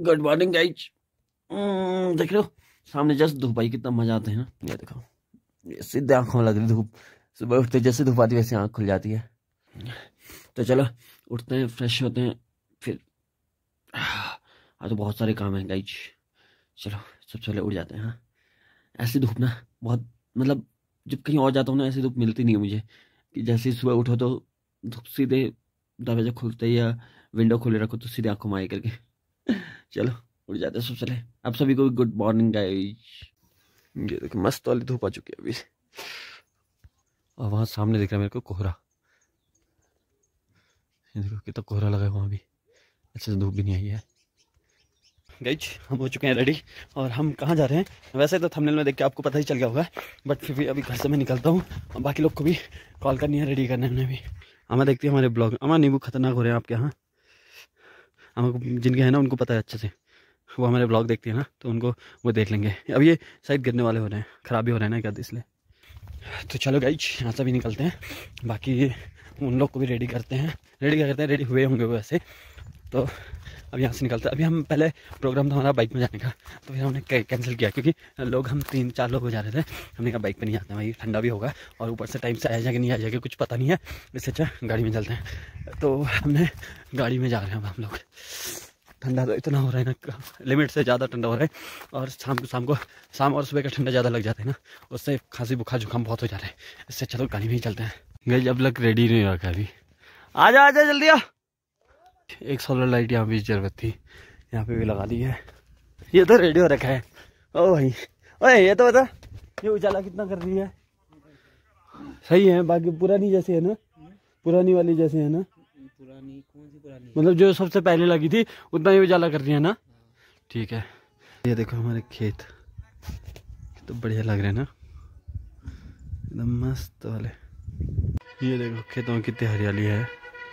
Good morning guys. देख रहे हो सामने जस्ट धूप आई, कितना मजा आता है ना। ये देखो, ये सीधे आंखों में लग रही धूप। सुबह उठते जैसे धूप आती वैसे आंख खुल जाती है। तो चलो उठते हैं, फ्रेश होते हैं, फिर आज तो बहुत सारे काम हैं गाइज। चलो सबसे पहले उठ जाते हैं। हाँ, ऐसी धूप ना बहुत, मतलब जब कहीं और जाता हूँ ना ऐसी धूप मिलती नहीं है मुझे, कि जैसे ही सुबह उठो तो धूप सीधे दरवाजा खुलते ही या विंडो खोले रखो तो सीधे आंखों में आई करके। चलो उठ जाते हैं सबसे पहले। आप सभी को गुड मॉर्निंग गाइस। ये देखो मस्त वाली धूप आ चुकी है अभी, और वहाँ सामने दिख रहा है मेरे को कोहरा। ये देखो कितना कोहरा लगा है वहाँ भी, अच्छे से धूप भी नहीं आई है। गाइस हम हो चुके हैं रेडी, और हम कहाँ जा रहे हैं वैसे तो थंबनेल में देख के आपको पता ही चल गया होगा, बट फिर भी अभी घर से मैं निकलता हूँ और बाकी लोग को भी कॉल करनी है, रेडी करना है उन्हें भी। हमें देखती है हमारे ब्लॉग। हमारे नींबू खतरनाक हो रहे हैं आपके यहाँ, हमको जिनके हैं ना उनको पता है अच्छे से, वो हमारे ब्लॉग देखती है ना तो उनको वो देख लेंगे। अब ये साइड गिरने वाले हो रहे हैं, ख़राब भी हो रहे हैं ना क्या, इसलिए। तो चलो गाइज यहाँ से भी निकलते हैं, बाकी उन लोग को भी रेडी करते हैं। रेडी क्या करते हैं, रेडी हुए होंगे वो वैसे। तो अब यहाँ से निकलते हैं। अभी हम पहले प्रोग्राम था हमारा बाइक में जाने का, तो फिर हमने कैंसिल किया क्योंकि लोग हम 3-4 लोग हो जा रहे थे। हमने कहा बाइक पे नहीं जाते हैं भाई, ठंडा भी होगा और ऊपर से टाइम से आ जाएगा नहीं आ जाएगा कुछ पता नहीं है, इससे अच्छा गाड़ी में चलते हैं। तो हमने गाड़ी में जा रहे हैं अब हम लोग। ठंडा तो इतना हो रहा है ना, लिमिट से ज़्यादा ठंडा हो रहा है, और शाम और सुबह का ठंडा ज़्यादा लग जाता है ना, उससे खांसी बुखार जुकाम बहुत हो जा रहा है। इससे चलो गाड़ी में ही चलते हैं। गई अब लग रेडी नहीं रखा अभी, आजा आजा जल्दी आ। एक सोलर लाइट यहाँ भी जरूरत थी, यहाँ पे भी लगा दी है। ये तो रेडी हो रखा है। ओ भाई ओए ये तो बता, ये उजाला कितना कर रही है? सही है, बाकी पुरानी जैसी है ना, पुरानी वाली जैसे है ना। पुरानी कौन सी पुरानी? मतलब जो सबसे पहले लगी थी उतना ही उजाला कर रही है ना। ठीक है। ये देखो हमारे खेत तो बढ़िया लग रहे हैं ना, एकदम मस्त वाले। ये देखो खेतों में कितनी हरियाली है,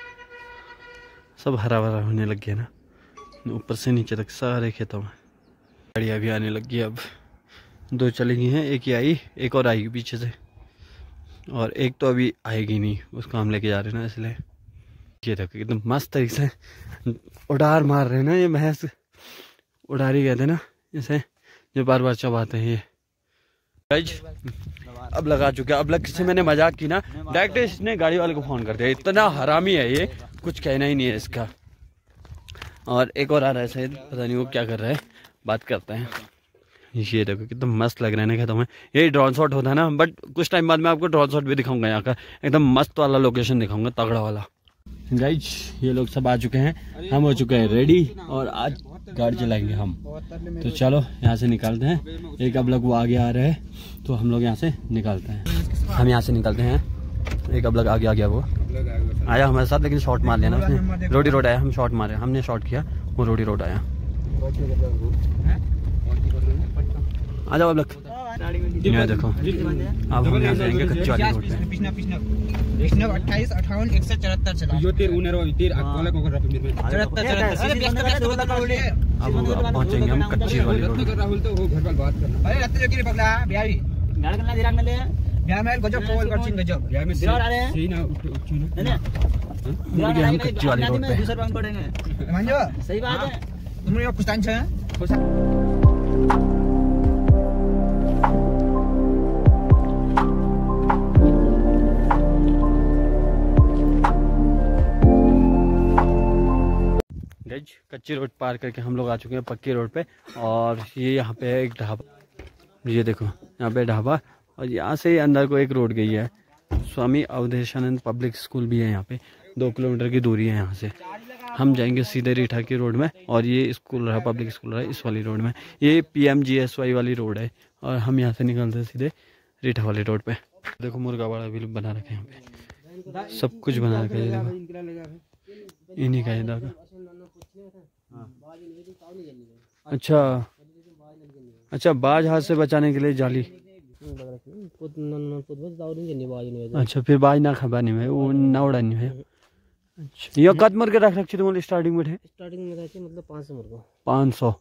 सब हरा भरा होने लग गया ना, ऊपर से नीचे तक सारे खेतों में। गाड़ियाँ भी आने लगी, अब 2 चली गई हैं, एक ही आई, एक और आएगी पीछे से, और एक तो अभी आएगी नहीं, उसको हम लेके जा रहे हैं ना इसलिए। ये देखो एकदम मस्त तरीके से उड़ार मार रहे हैं ना, ये भैंस उड़ारी कहते हैं ना जैसे, जो बार बार चबाते हैं ये। गाइस अब लगा चुके, अब लग से मैंने मजाक की ना, डायरेक्ट इसने गाड़ी वाले को फोन कर दिया। इतना हरामी है ये, कुछ कहना ही नहीं है इसका। और एक और आ रहा है शायद, पता नहीं वो क्या कर रहा है, बात करते हैं। ये देखो कितना मस्त लग रहा है ना खेतों में। ये ड्रोन शॉट होता है ना, बट कुछ टाइम बाद मैं आपको ड्रोन शॉट भी दिखाऊंगा, यहाँ का एकदम मस्त वाला लोकेशन दिखाऊंगा, तगड़ा वाला। गाइज ये लोग सब आ चुके हैं, हम हो चुके हैं रेडी, और आज गाड़ी चलाएंगे हम। तो चलो यहाँ से निकलते हैं। एक अब लोग वो आगे आ रहे हैं, तो हम लोग यहाँ से निकलते हैं। हम यहाँ से निकलते हैं, एक अब लोग आगे आ गया, वो आया हमारे साथ, लेकिन शॉट मार लिया ना उसने। रोडी रोड आया, हम शॉट मारे, हमने शॉट किया, वो रोडी रोड आया। आ जाओ अब लोग, ये देखो अब हम यहाँ जाएंगे कच्ची वाली रोड पे। 28 58 174 चला जो तेर उनेर तेर अकोला को कर रहा है 74 अब पहुंचेंगे हम कच्ची वाली रोड पे। राहुल तो वो घर पर बात करना। अरे रत्ते जो की पगला बिहारी गाड़ करना दिरांग ले बिहार में गजब पोल कर चिंग गजब बिहार में बिहार आ रहे हैं, सही ना उठो ना बिहार हम कच्ची वाली रोड पे दूसरा रंग पड़ेंगे मानजो। सही बात है, तुम लोग कुछ टाइम है। कच्ची रोड पार करके हम लोग आ चुके हैं पक्की रोड पे, और ये यहाँ पे एक ढाबा, ये देखो यहाँ पे ढाबा, और यहाँ से अंदर को एक रोड गई है, स्वामी अवधेशानंद पब्लिक स्कूल भी है यहाँ पे, 2 किलोमीटर की दूरी है यहाँ से। हम जाएंगे सीधे रीठा की रोड में, और ये स्कूल रहा, पब्लिक स्कूल रहा इस वाली रोड में, ये PMGSY वाली रोड है, और हम यहाँ से निकलते हैं सीधे रीठा वाली रोड पे। देखो मुर्गा वाड़ा भी बना रखे हैं यहाँ पे, सब कुछ बना रखा है, इन्हीं का है। अच्छा अच्छा, बाज हाथ से बचाने के लिए जाली। अच्छा फिर बाज ना खबानी में वो ना उड़ानी है। अच्छा ये कद मुर्गे रख रखे तुम स्टार्टिंग में थे? स्टार्टिंग में रहते मतलब 500 मुर्गा। 500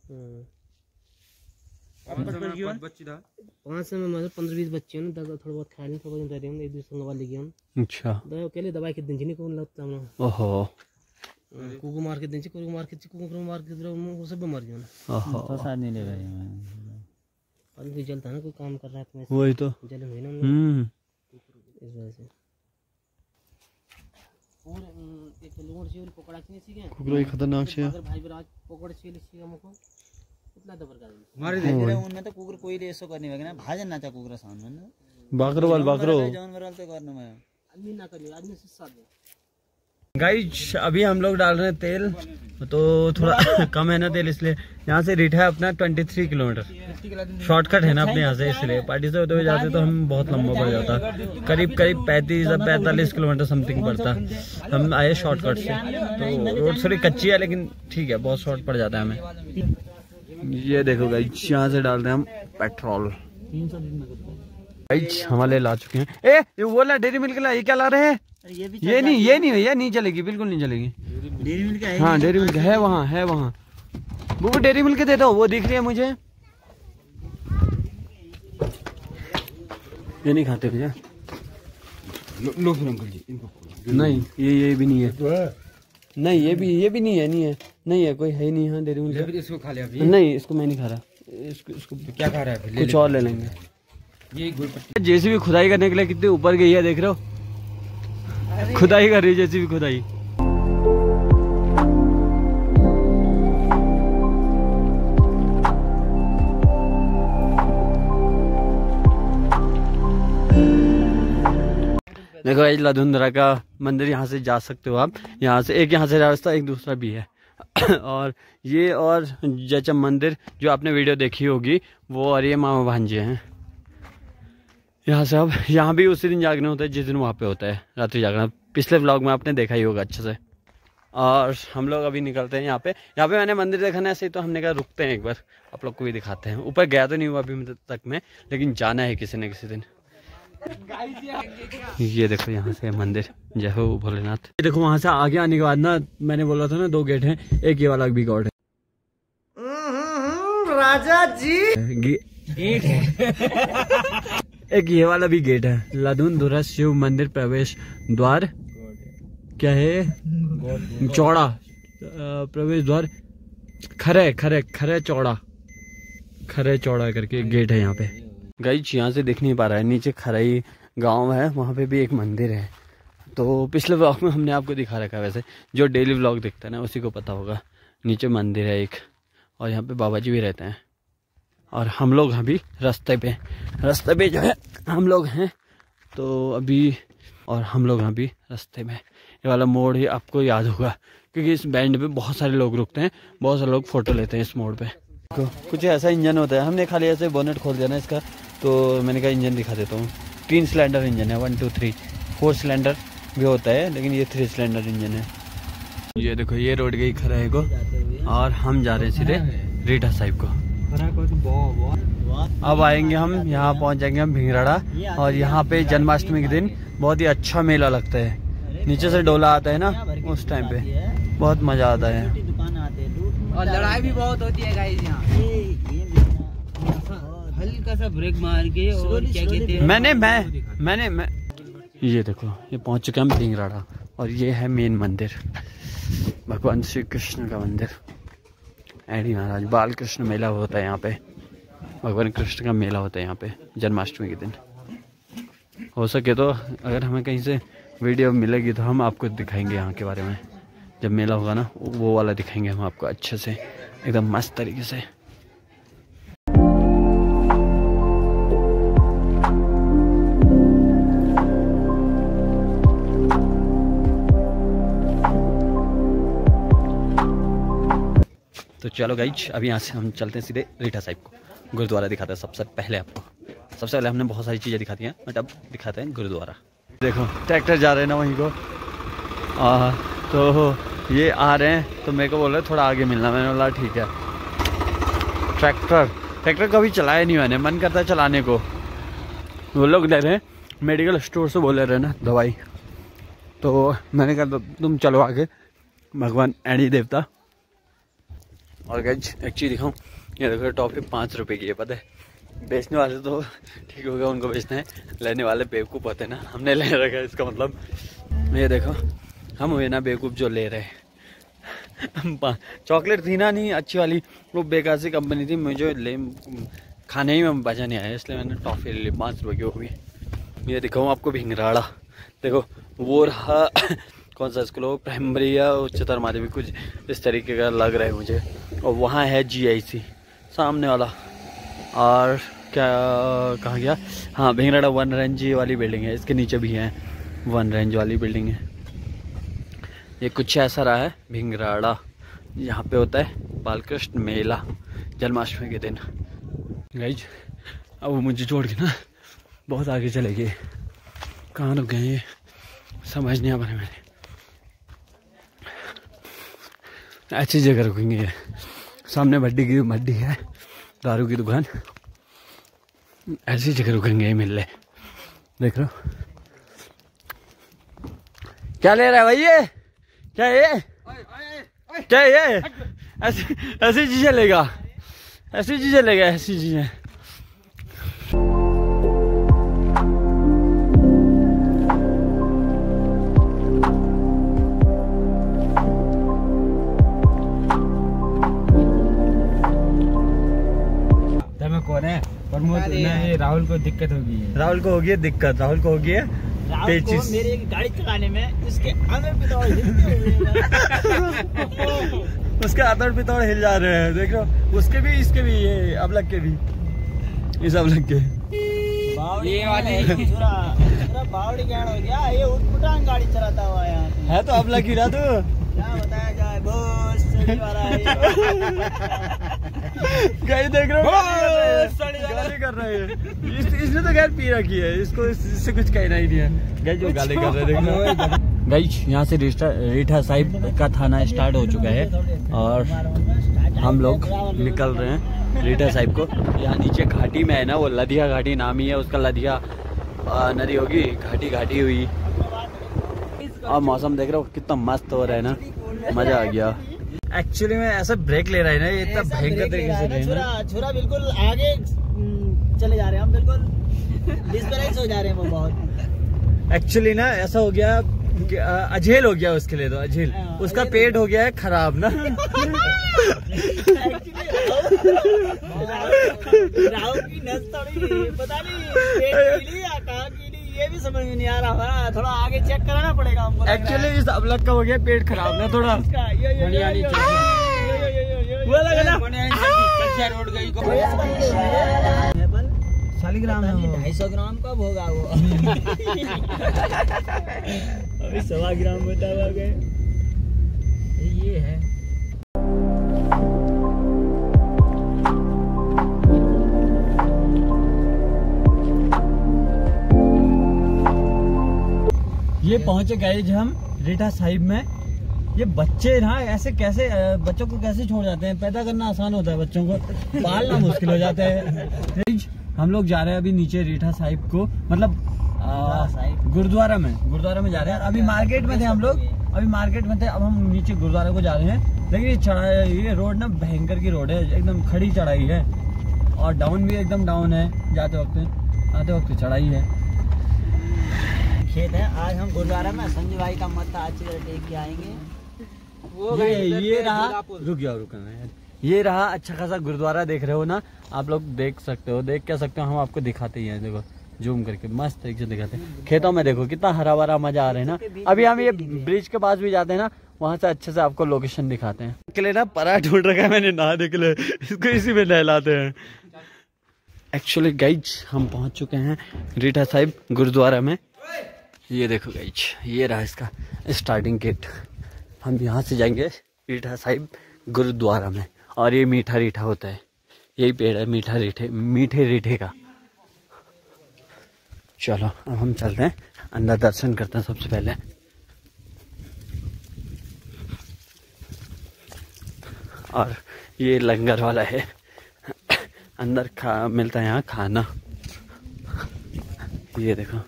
500 में मतलब 15-20 बच्चे हैं, थोड़ा बहुत खा लें, थोड़ा बहुत एक दूसरे वाले की हम। अच्छा अकेले दवाई के दिन जिन्हें कौन लगता है। ओहो कुकुर मार के देंगे, कुकुर मार के वो सब मर गया ना। तो साथ नहीं ले गए और कोई जलता है ना, कोई काम कर रहा है तो वही तो जलन हुई ना इस वजह से। और एक लोड से पकड़ा के सीखे कुकुर खतरनाक छे अगर भाई बराज पकड़ से सीखे हमको इतना दबर कर मारी दे रे उनने तो कुकुर कोई रेसो करनी वगैरह भाजन ना चा कुकुर सामने ना बाकरो जानवर वाल तो करना मैं आदमी ना करियो, आदमी से साथ दे। गाइस अभी हम लोग डाल रहे हैं तेल, तो थोड़ा कम है ना तेल, इसलिए यहाँ से रीठा है अपना 23 किलोमीटर। शॉर्टकट है ना अपने यहाँ से, इसलिए पार्टी से होते हुए जाते तो हम बहुत लंबा पड़ जाता, करीब 35-45 किलोमीटर समथिंग पड़ता। हम आए शॉर्टकट से, तो रोड थोड़ी कच्ची है लेकिन ठीक है, बहुत शॉर्ट पड़ जाता है हमें। ये देखो गाइस यहाँ से डाल रहे हैं हम पेट्रोल। गाइस हमारे ला चुके हैं। ये वो ला डेयरी मिल्क ला, ये क्या ला रहे हैं? ये नहीं चलेगी, बिल्कुल नहीं चलेगी। डेयरी मिल्क है? हाँ डेयरी मिल्क है वहाँ। वो डेयरी मिल्क दे दो, वो दिख रही है मुझे। ये नहीं खाते भैया। लो फिर अंकल जी इनको। नहीं ये भी नहीं है। नहीं ये भी नहीं है कोई है ही नहीं। हाँ डेयरी मिल्क इसको खा लिया अभी। नहीं, इसको मैं नहीं खा रहा। इसको क्या खा रहा है? कुछ और ले लेंगे। ये जेसीबी खुदाई करने के लिए कितने ऊपर गई है, देख रहे हो? खुदाई कर रही है जेसीबी, खुदाई। देखो लाधुंधरा का मंदिर, यहाँ से जा सकते हो आप। यहाँ से रास्ता, एक दूसरा भी है। और ये और जयचम मंदिर जो आपने वीडियो देखी होगी वो, और ये मामा भांजे हैं। यहाँ से अब यहाँ भी उसी दिन जागना होता है जिस दिन वहाँ पे होता है रात्रि जागना। पिछले व्लॉग में आपने देखा ही होगा अच्छे से। और हम लोग अभी निकलते हैं यहाँ पे मैंने मंदिर देखा ना ऐसे ही, तो हमने कहा रुकते हैं एक बार, आप लोग को भी दिखाते हैं। ऊपर गया तो नहीं हुआ अभी तक में, लेकिन जाना है किसी न किसी दिन। ये देखो यहाँ से मंदिर, जय हो भोलेनाथ। ये देखो वहां से आगे आने के बाद ना, मैंने बोला था ना 2 गेट हैं, एक ये वाला भी गॉड है। राजा जी गेट है। एक ये वाला भी गेट है, लाधुंधरा शिव मंदिर प्रवेश द्वार। क्या है? चौड़ा प्रवेश द्वार, खरे चौड़ा करके गेट है यहाँ पे। गाइस यहाँ से दिख नहीं पा रहा है, नीचे खराई गांव है, वहाँ पे भी एक मंदिर है। तो पिछले व्लॉग में हमने आपको दिखा रखा है, वैसे जो डेली व्लॉग दिखता है ना उसी को पता होगा। नीचे मंदिर है एक, और यहाँ पे बाबा जी भी रहते हैं। और हम लोग अभी रास्ते पे जो है हम लोग हैं तो अभी, और हम लोग अभी रास्ते में। ये वाला मोड़ ही आपको याद होगा, क्योंकि इस बैंड पे बहुत सारे लोग रुकते हैं, बहुत सारे लोग फोटो लेते हैं इस मोड़ पे। कुछ ऐसा इंजन होता है, हमने खाली ऐसे बोनेट खोल दिया ना इसका, तो मैंने कहा इंजन दिखा देता हूँ। 3 सिलेंडर इंजन है, 1 2 3 4 सिलेंडर भी होता है, लेकिन ये 3 सिलेंडर इंजन है। ये देखो ये रोड गई खराई को, और हम जा रहे हैं सीधे रीठा साहिब को। अब आएंगे हम, यहाँ पहुँच जाएंगे हम भिंगराड़ा, और यहाँ पे जन्माष्टमी के दिन बहुत ही अच्छा मेला लगता है। नीचे से डोला आता है ना, उस टाइम पे बहुत मजा आता है। और लड़ाई भी बहुत होती है गाइस यहाँ। हल्का सा ब्रेक मार के, और क्या कहते हैं, मैंने ये देखो ये पहुंच चुके हम भिंगराड़ा, और ये है मेन मंदिर, भगवान श्री कृष्ण का मंदिर। एडी महाराज बाल कृष्ण मेला होता है यहाँ पे, भगवान कृष्ण का मेला होता है यहाँ पे जन्माष्टमी के दिन। हो सके तो अगर हमें कहीं से वीडियो मिलेगी तो हम आपको दिखाएंगे यहाँ के बारे में। जब मेला होगा ना वो वाला दिखाएंगे हम आपको अच्छे से, एकदम मस्त तरीके से। तो चलो गाइज अभी यहाँ से हम चलते हैं सीधे रीठा साहिब को, गुरुद्वारा दिखाते हैं सबसे पहले आपको। सबसे पहले हमने बहुत सारी चीज़ें दिखाती हैं, बट अब दिखाते हैं गुरुद्वारा। देखो ट्रैक्टर जा रहे हैं ना वहीं को, तो ये आ रहे हैं, तो मेरे को बोल रहे थोड़ा आगे मिलना। मैंने बोला ठीक है। ट्रैक्टर कभी चलाया नहीं मैंने, मन करता है चलाने को। वो लोग ले रहे हैं मेडिकल स्टोर से, बोले रहे ना दवाई, तो मैंने कहा तुम चलो आगे, भगवान एडी देवता। और गाइस एक चीज़ दिखाऊँ, ये देखो टॉफी 5 रुपये की है, पता है। बेचने वाले तो ठीक हो गया, उनको बेचना है, लेने वाले बेवकूफ़ होते हैं ना, हमने ले रखा है इसका मतलब। ये देखो हम हुए ना बेवकूफ़ जो ले रहे हैं। चॉकलेट थी ना नहीं अच्छी वाली, वो बेकार सी कंपनी थी, मुझे खाने ही में मजा नहीं आया, इसलिए मैंने टॉफी ले ली 5 रुपये की हो गई। ये दिखाऊँ आपको भिंगराड़ा, देखो वो रहा कौन सा स्कूल हो, प्राइमरी या उच्चतर माध्यमिक कुछ इस तरीके का लग रहा है मुझे। और वहाँ है GIC सामने वाला। और क्या कहा गया, हाँ भिंगराड़ा 1 रेंज वाली बिल्डिंग है, इसके नीचे भी है 1 रेंज वाली बिल्डिंग है। ये कुछ ऐसा रहा है भिंगराड़ा। यहाँ पे होता है बालकृष्ण मेला जन्माष्टमी के दिन। गाइज अब वो मुझे छोड़ के ना बहुत आगे चले गए, कहाँ रुक गए ये समझ नहीं आ पा रहा मैंने। अच्छी जगह रुकेंगे, सामने मड्डी है दारू की दुकान, ऐसी जगह रुकेंगे मिल रहे। देख लो क्या ले रहा है भाई, ये क्या ये ऐसी चीजें लेगा, ऐसी चीजें। कौन है प्रमोद? नहीं, राहुल को दिक्कत होगी है। राहुल को होगी है दिक्कत, राहुल को होगी है पेचिस। मेरी गाड़ी चलाने में उसके अंदर पितौड़ हिलते हुए उसके अंदर पितौड़ हिल जा रहे हैं, देख लो उसके भी, इसके भी, ये अबलग के भी, इस अबलग के ये वाली पूरा बावड़ी ज्ञान हो गया, ये उठपुटांग गाड़ी चलाता हुआ यहाँ है तो अबलग ही ना तू। क्या बताया जाए, बहुत सही वाला है गाड़ी देख रहे हो, गाली कर रहे हैं। इसने तो खैर पी रखी है, इसको इससे कुछ कहना ही नहीं है। गाइस जो गाली कर रहे हैं गाइस, यहाँ से रीठा साहिब का थाना स्टार्ट हो चुका है और हम लोग निकल रहे हैं रीठा साहिब को। यहाँ नीचे घाटी में है ना, वो लदिया घाटी नाम ही है उसका, लदिया नदी होगी, घाटी हुई। और मौसम देख रहे हो कितना मस्त हो रहा है ना, मजा आ गया। एक्चुअली में ऐसा ब्रेक ले रहा है ना, ये इतना भयंकर तरीके से ले रहा है। छुरा बिल्कुल आगे चले जा रहे हैं हम, बिल्कुल डिसबैलेंस हो जा रहे हैं वो बहुत। एक्चुअली ना ऐसा हो गया, अझेल हो गया उसके लिए, तो अझेल उसका पेट हो गया है खराब ना। राहुल की नस थोड़ी पता नहीं पेट की ली या कहाँ की ली, ये भी समझ में नहीं आ रहा है, थोड़ा आगे चेक कराना पड़ेगा हमको। एक्चुअली इस अबलग का हो गया पेट खराब ना थोड़ा। शालिग्राम 250 ग्राम कब होगा वो? अभी 1.25 ग्राम बता हुआ गए। ये है ये पहुंचे गए जब हम रीठा साहिब में। ये बच्चे ना ऐसे कैसे, बच्चों को कैसे छोड़ जाते हैं, पैदा करना आसान होता है, बच्चों को पालना मुश्किल हो जाता है। हम लोग जा रहे हैं अभी नीचे रीठा साहिब को, मतलब गुरुद्वारा में जा रहे हैं। अभी मार्केट में थे हम लोग, अब हम नीचे गुरुद्वारा को जा रहे हैं। लेकिन ये रोड ना भयंकर की रोड है, एकदम खड़ी चढ़ाई है और डाउन भी एकदम डाउन है, जाते वक्त चढ़ाई है। खेत है। आज हम गुरुद्वारा में संजय भाई का मत्था अच्छी तरह टेक के आएंगे। ये रहा, रुकना, ये रहा अच्छा खासा गुरुद्वारा, देख रहे हो ना आप लोग, देख क्या सकते हो, हम आपको दिखाते ही हैं। देखो जूम करके मस्त तरीके से दिखाते हैं। खेतों में देखो कितना हरा भरा मजा आ रहा है ना। अभी हम ये ब्रिज के पास भी जाते हैं ना, वहाँ से अच्छे से आपको लोकेशन दिखाते हैं। के लिए ना परा ढूंढ रखा है मैंने, नहा देख ले, इसको इसी में नहलाते हैं। एक्चुअली गाइज हम पहुँच चुके हैं रीठा साहिब गुरुद्वारा में। ये देखो गाइज, ये रहा इसका स्टार्टिंग गेट। हम यहाँ से जाएंगे रीठा साहिब गुरुद्वारा में। और ये मीठा रीठा होता है, यही पेड़ है मीठे रीठे का। चलो अब हम चलते हैं अंदर, दर्शन करते हैं सबसे पहले। और ये लंगर वाला है, अंदर मिलता है यहाँ खाना। ये देखो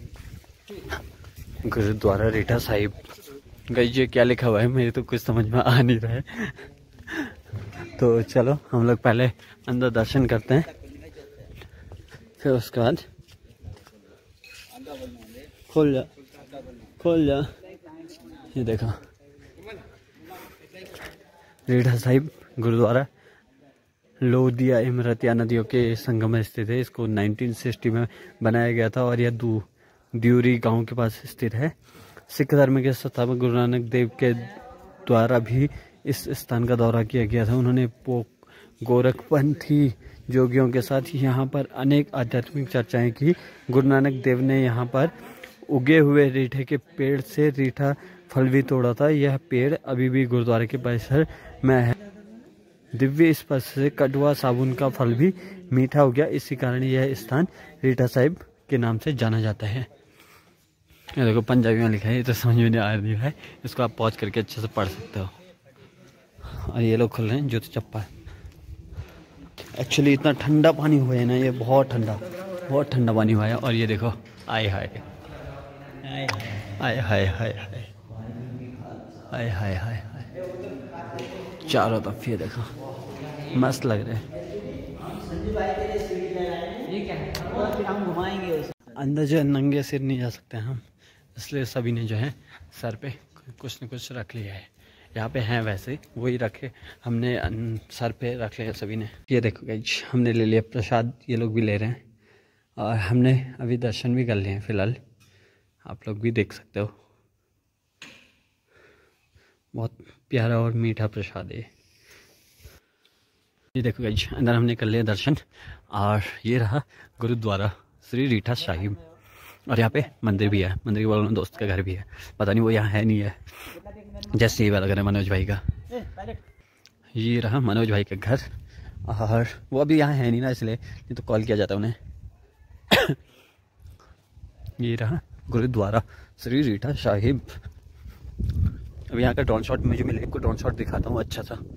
गुरुद्वारा रीठा साहिब। गाइस ये क्या लिखा हुआ है मेरे तो कुछ समझ में आ नहीं रहा है। तो चलो हम लोग पहले अंदर दर्शन करते हैं, फिर उसके बाद खोल जा। ये देखो रीठा साहिब गुरुद्वारा लोधिया इमरतिया नदियों के संगम में स्थित है। इसको 1960 में बनाया गया था और यह द्यूरी गांव के पास स्थित है। सिख धर्म के संस्थापक गुरु नानक देव के द्वारा भी इस स्थान का दौरा किया गया था। उन्होंने गोरखपंथी जोगियों के साथ यहाँ पर अनेक आध्यात्मिक चर्चाएं की। गुरु नानक देव ने यहाँ पर उगे हुए रीठे के पेड़ से रीठा फल भी तोड़ा था। यह पेड़ अभी भी गुरुद्वारे के परिसर में है। दिव्य स्पर्श से कटवा साबुन का फल भी मीठा हो गया, इसी कारण यह स्थान रीठा साहिब के नाम से जाना जाता है। ये देखो पंजाबी में लिखा है, ये तो समझ में नहीं आ रही है, इसको आप पॉज करके अच्छे से पढ़ सकते हो। और ये लोग खुल रहे हैं जूते चप्पल। एक्चुअली इतना ठंडा पानी हुआ है ना, ये बहुत ठंडा पानी हुआ है। और ये देखो आए हाय आए हाय हाय हाय हाय हाय हाय चारों तरफ ये देखो मस्त लग रहे हैं। अंदर जो नंगे सिर नहीं जा सकते हम, इसलिए सभी ने जो है सर पे कुछ न कुछ रख लिया है। यहाँ पे हैं वैसे वही रखे, हमने सर पे रख लिया सभी ने। ये देखो गाइस हमने ले लिया प्रसाद, ये लोग भी ले रहे हैं और हमने अभी दर्शन भी कर लिए हैं फिलहाल, आप लोग भी देख सकते हो। बहुत प्यारा और मीठा प्रसाद है। ये देखो गाइस अंदर हमने कर लिया दर्शन और ये रहा गुरुद्वारा श्री रीठा साहिब। और यहाँ पे मंदिर भी है, मंदिर के बगल में दोस्त का घर भी है, पता नहीं वो यहाँ है नहीं है, जैसे ये वाला घर है मनोज भाई का। ये रहा मनोज भाई का घर और वो अभी यहाँ है नहीं ना, इसलिए नहीं तो कॉल किया जाता उन्हें। ये रहा गुरुद्वारा श्री रीठा साहिब। अब यहाँ का ड्रोन शॉट मुझे मिले, को ड्रोन शॉट दिखाता हूँ अच्छा सा।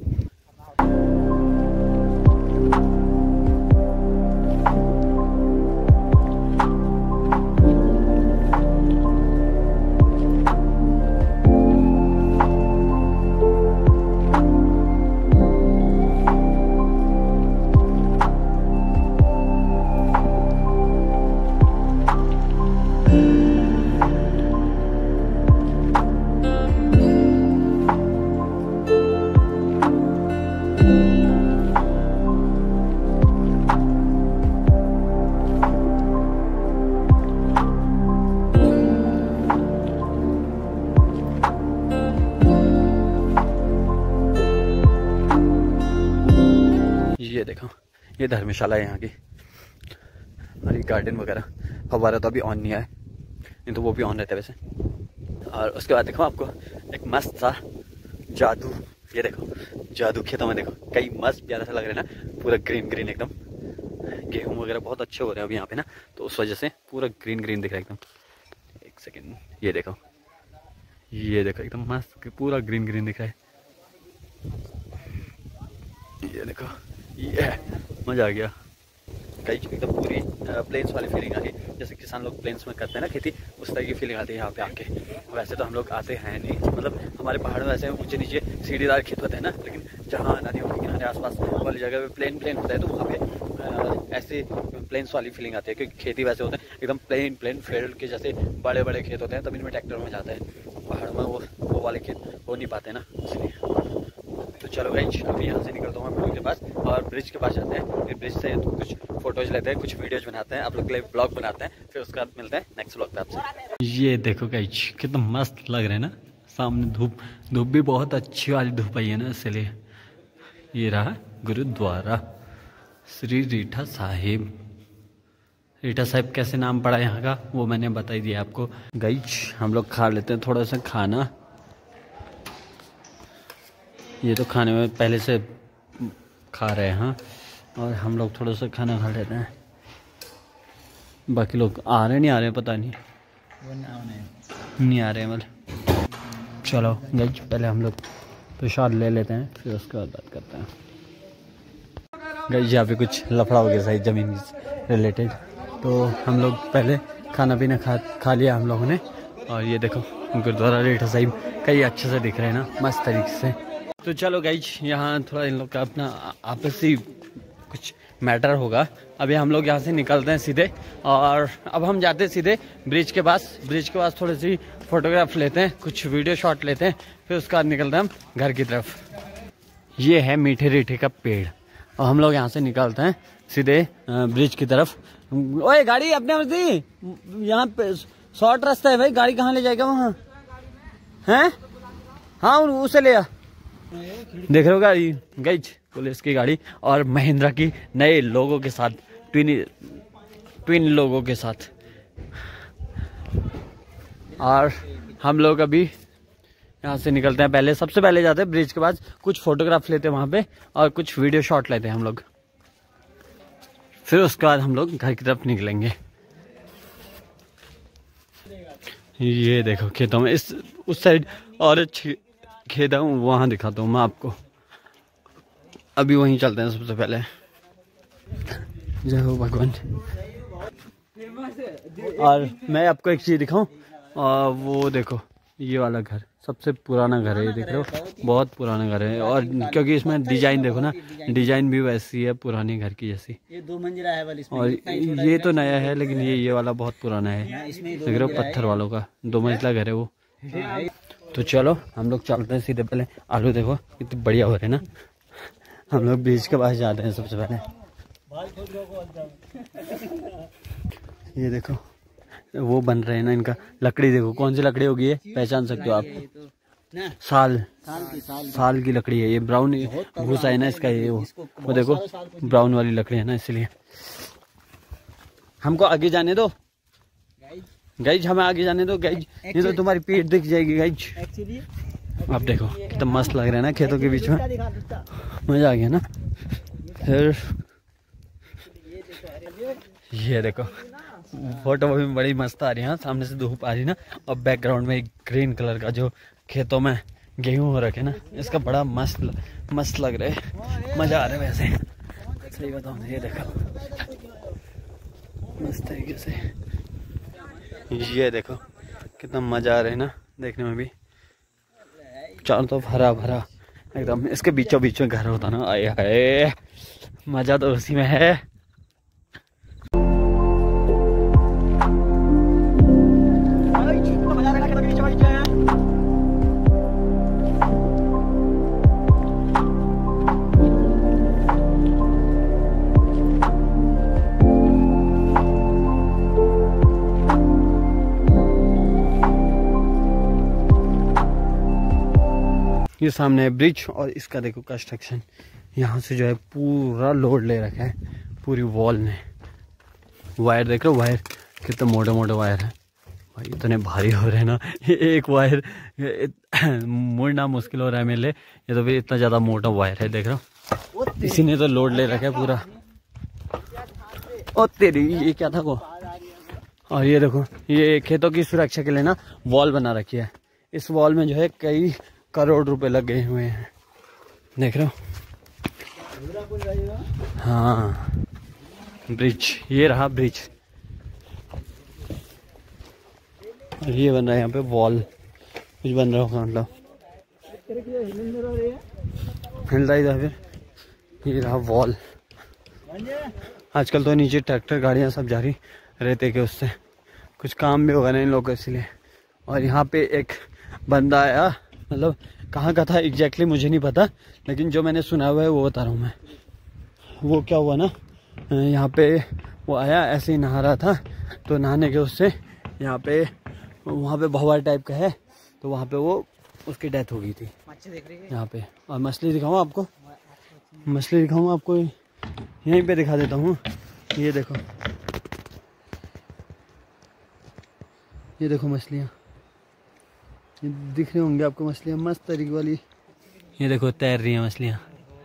ये देखो ये धर्मशाला है यहाँ की, और ये गार्डन वगैरह। फव्वारा तो अभी ऑन नहीं है, नहीं तो वो भी ऑन रहता है वैसे। और उसके बाद देखो आपको एक मस्त सा जादू, ये देखो जादू खेतों में देखो कई मस्त प्यारा सा लग रहा है ना, पूरा ग्रीन ग्रीन एकदम। गेहूँ वगैरह बहुत अच्छे हो रहे हैं अभी यहाँ पे ना, तो उस वजह से पूरा ग्रीन ग्रीन दिख रहा है एकदम। एक सेकेंड, ये देखो एकदम मस्त पूरा ग्रीन ग्रीन दिख रहा है। ये देखो ये मजा आ गया, कई एकदम पूरी प्लेन्स वाली फीलिंग आ गई, जैसे किसान लोग प्लेन्स में करते हैं ना खेती, उस तरह की फीलिंग आती है यहाँ पे आके। वैसे तो हम लोग आते हैं नहीं, मतलब हमारे पहाड़ में वैसे ऊंचे नीचे सीढ़ीदार खेत होते हैं ना, लेकिन जहाँ नदियों के किनारे आसपास वाली जगह पे प्लेन होता है, तो वहाँ पे ऐसे प्लेन्स वाली फीलिंग आती है, क्योंकि खेती वैसे होते हैं एकदम प्लेन फील्ड के जैसे बड़े बड़े खेत होते हैं, तब इनमें ट्रैक्टर में जाता है। पहाड़ में वो वाले खेत हो नहीं पाते ना, इसलिए। तो चलो गाइस अभी यहाँ से निकलता हूँ मैं ब्रिज के पास, और ब्रिज के पास जाते हैं, फिर ब्रिज से कुछ फोटोज लेते हैं, कुछ वीडियोज बनाते हैं, आप लोग के लिए ब्लॉग बनाते हैं, फिर उसके बाद मिलते हैं नेक्स्ट ब्लॉग पे आपसे। ये देखो गाइस कितना मस्त लग रहा है ना, सामने धूप भी बहुत अच्छी वाली धूप आई है ना, इसलिए। ये रहा गुरुद्वारा श्री रीठा साहिब। रीठा साहिब कैसे नाम पड़ा यहाँ का वो मैंने बता ही दिया आपको। गाइस हम लोग खा लेते हैं थोड़ा सा खाना, ये तो खाने में पहले से खा रहे हैं हाँ, और हम लोग थोड़ा सा खाना खा लेते हैं। बाकी लोग आ रहे नहीं आ रहे पता नहीं, नहीं आ रहे मतलब। चलो गाइस पहले हम लोग प्रसाद ले लेते हैं, फिर उसके बाद बात करते हैं। गाइस यहाँ पे कुछ लफड़ा हो गया सही ज़मीन रिलेटेड, तो हम लोग पहले खाना पीना खा लिया हम लोगों ने। और ये देखो गुरुद्वारा रीठा साहिब कई अच्छे से दिख रहे हैं ना, मस्त तरीके से। तो चलो गाइस यहाँ थोड़ा इन लोग का अपना आपसी कुछ मैटर होगा। अभी हम लोग यहाँ से निकलते हैं सीधे, और अब हम जाते हैं सीधे ब्रिज के पास। ब्रिज के पास थोड़ी सी फोटोग्राफ लेते हैं, कुछ वीडियो शॉट लेते हैं, फिर उसके बाद निकलते हैं हम घर की तरफ। ये है मीठे रीठे का पेड़ और हम लोग यहाँ से निकलते हैं सीधे ब्रिज की तरफ। ओए गाड़ी अपने मर्जी, यहाँ पे शॉर्ट रास्ता है भाई, गाड़ी कहाँ ले जाएगा वहाँ हैं? हाँ उसे ले आ। देख रहे हो गाड़ी गईच पुलिस की गाड़ी और महिंद्रा की नए लोगों के साथ, ट्विन लोगों के साथ। और हम लोग अभी यहाँ से निकलते हैं, पहले सबसे पहले जाते हैं ब्रिज के बाद कुछ फोटोग्राफ लेते हैं वहाँ पे और कुछ वीडियो शॉट लेते हैं हम लोग, फिर उसके बाद हम लोग घर की तरफ निकलेंगे। ये देखो खेतों में इस उस साइड और अच्छी खेत है, वहाँ दिखाता हूँ मैं आपको। अभी वहीं चलते हैं सबसे पहले। जय हो भगवान। और मैं आपको एक चीज दिखाऊं, वो देखो ये वाला घर सबसे पुराना घर है, ये देख रहे हो बहुत पुराना घर है। और क्योंकि इसमें डिजाइन देखो ना, डिजाइन भी वैसी है पुराने घर की जैसी। ये 2 मंजिला है वाली, और ये तो नया है लेकिन ये वाला बहुत पुराना है, देख रहे हो पत्थर वालों का 2 मंजिला घर है वो। तो चलो हम लोग चलते हैं सीधे। पहले आलू देखो कितने बढ़िया हो रहे हैं ना, हम लोग ब्रिज के पास जाते हैं सबसे पहले। ये देखो वो बन रहे हैं ना, इनका लकड़ी देखो कौन सी लकड़ी होगी ये, पहचान सकते हो आप? साल की लकड़ी है ये, ब्राउन भूसा है ना इसका ये, वो देखो ब्राउन वाली लकड़ी है ना, इसलिए। हमको आगे जाने दो गाइज, हमें आगे जाने दो गाइज, ये तो तुम्हारी पीठ दिख जाएगी गाइज। आप देखो कितना मस्त लग रहा है ना खेतों के बीच में, मजा आ गया ना। फिर ये देखो फोटो भी बड़ी मस्त आ रही है, सामने से धूप आ रही ना, और बैकग्राउंड में एक ग्रीन कलर का जो खेतों में गेहूं हो रखे ना, इसका बड़ा मस्त लग रहा है, मजा आ रहा है वैसे सही बताऊं। ये देखो मस्त तरीके से, ये देखो कितना मजा आ रहा है ना देखने में भी, चारों तरफ हरा भरा एकदम। इसके बीचों बीच में घर होता ना, आए हाय मजा तो उसी में है। ये सामने है ब्रिज और इसका देखो कंस्ट्रक्शन, यहाँ से जो है पूरा लोड ले रखा है पूरी वॉल ने। वायर देख रहे हो, वायर कितने मोटे मोटे वायर है भाई, इतने भारी हो रहे हैं ना, एक वायर मुड़ना मुश्किल हो रहा है मेरे लिए, ये तो फिर इतना ज्यादा मोटा वायर है देख रहे हो, इसी ने तो लोड ले रखा है पूरा। ओ तेरी ये क्या था वो। और ये देखो ये खेतों की सुरक्षा के लिए ना वॉल बना रखी है, इस वॉल में जो है कई करोड़ रुपए लगे हुए हैं, देख रहे हो। हाँ ब्रिज, ये रहा ब्रिज, और ये बन रहा है यहाँ पे वॉल, कुछ बन रहा होगा मतलब, हिल रहा है फिर। ये रहा वॉल। आजकल तो नीचे ट्रैक्टर गाड़ियाँ सब जा रही रहते के उससे, कुछ काम भी होगा ना इन लोगों को इसलिए। और यहाँ पे एक बंदा आया, मतलब कहाँ का था एग्जैक्टली मुझे नहीं पता, लेकिन जो मैंने सुना हुआ है वो बता रहा हूँ मैं। वो क्या हुआ ना, यहाँ पे वो आया ऐसे ही नहा रहा था, तो नहाने के उससे यहाँ पे वहाँ पे भंवर टाइप का है, तो वहाँ पे वो उसकी डेथ हो गई थी यहाँ पे। और मछली दिखाऊँ आपको, मछली दिखाऊँ आपको, यहीं पे दिखा देता हूँ। ये देखो, ये देखो मछलियाँ, ये दिख रही होंगी आपको मछलियाँ मस्त तरीके वाली। ये देखो तैर रही हैं मछलियाँ।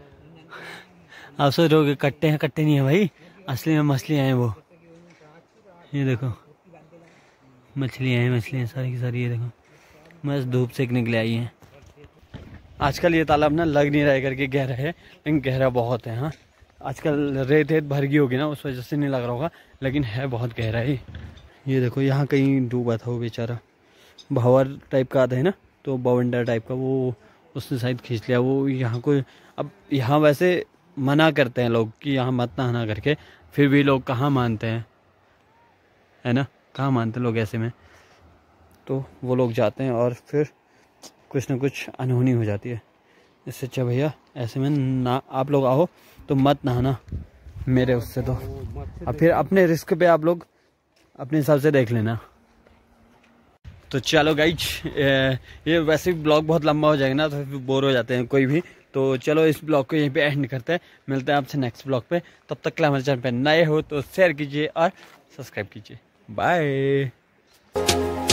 आप सोच रहे हो कट्टे हैं, कट्टे नहीं है भाई, असली में मछलियाँ हैं वो। ये देखो मछलियाँ हैं, मछलियाँ सारी की सारी। ये देखो मस्त धूप सेकने के लिए आई हैं। आजकल ये तालाब ना लग नहीं रहा है करके गहरा है, लेकिन गहरा बहुत है। हाँ आजकल रेत भर गई होगी ना, उस वजह से नहीं लग रहा होगा, लेकिन है बहुत गहरा है। ये देखो यहाँ कहीं डूबा था वो बेचारा, भंवर टाइप का आता है ना, तो बवंडर टाइप का, वो उसने शायद खींच लिया वो यहाँ को। अब यहाँ वैसे मना करते हैं लोग कि यहाँ मत नहाना करके, फिर भी लोग कहाँ मानते हैं, है ना, कहाँ मानते लोग ऐसे में। तो वो लोग जाते हैं और फिर कुछ ना कुछ अनहोनी हो जाती है, इससे अच्छा भैया ऐसे में ना आप लोग आओ तो मत नहाना मेरे उससे तो, अब फिर अपने रिस्क पे आप लोग अपने हिसाब से देख लेना। तो चलो गाइज, ये वैसे भी ब्लॉग बहुत लंबा हो जाएगा ना, तो फिर बोर हो जाते हैं कोई भी। तो चलो इस ब्लॉग को यहीं पे एंड करते हैं, मिलते हैं आपसे नेक्स्ट ब्लॉग पे। तब तक के लिए हमारे चैनल पे नए हो तो शेयर कीजिए और सब्सक्राइब कीजिए। बाय।